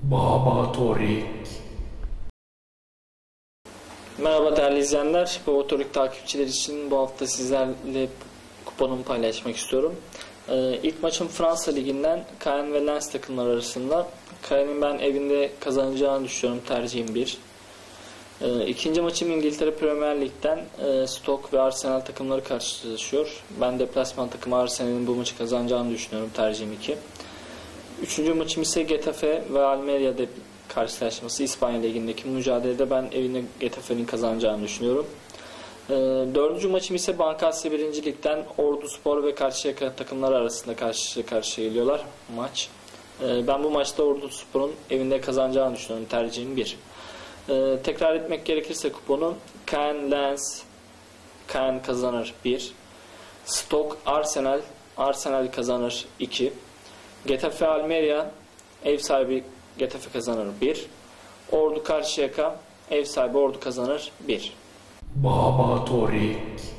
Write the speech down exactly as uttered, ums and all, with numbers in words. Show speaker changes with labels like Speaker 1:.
Speaker 1: Baba Torik.
Speaker 2: Merhaba değerli izleyenler. Baba Torik takipçiler için bu hafta sizlerle kuponumu paylaşmak istiyorum. Ee, ilk maçım Fransa Ligi'nden Caen ve Lens takımları arasında. Caen'in ben evinde kazanacağını düşünüyorum. Tercihim bir. Ee, ikinci maçım İngiltere Premier Lig'den e, Stoke ve Arsenal takımları karşılaşıyor. Ben deplasman takımı Arsenal'in bu maçı kazanacağını düşünüyorum. Tercihim iki. Üçüncü maçım ise Getafe ve Almeria'da karşılaşması. İspanya Ligi'ndeki mücadelede ben evinde Getafe'nin kazanacağını düşünüyorum. Ee, dördüncü maçım ise Bankasya birinci Lig'den Orduspor ve Karşıyaka takımları arasında karşı karşıya geliyorlar maç. Ee, ben bu maçta Orduspor'un evinde kazanacağını düşünüyorum. Tercihim bir. Ee, tekrar etmek gerekirse kuponu Caen Lens, Caen kazanır bir. Stoke Arsenal, Arsenal kazanır iki. Getafe Almeria, ev sahibi Getafe kazanır bir. Ordu Karşıyaka, ev sahibi Ordu kazanır bir.
Speaker 1: Baba Torik.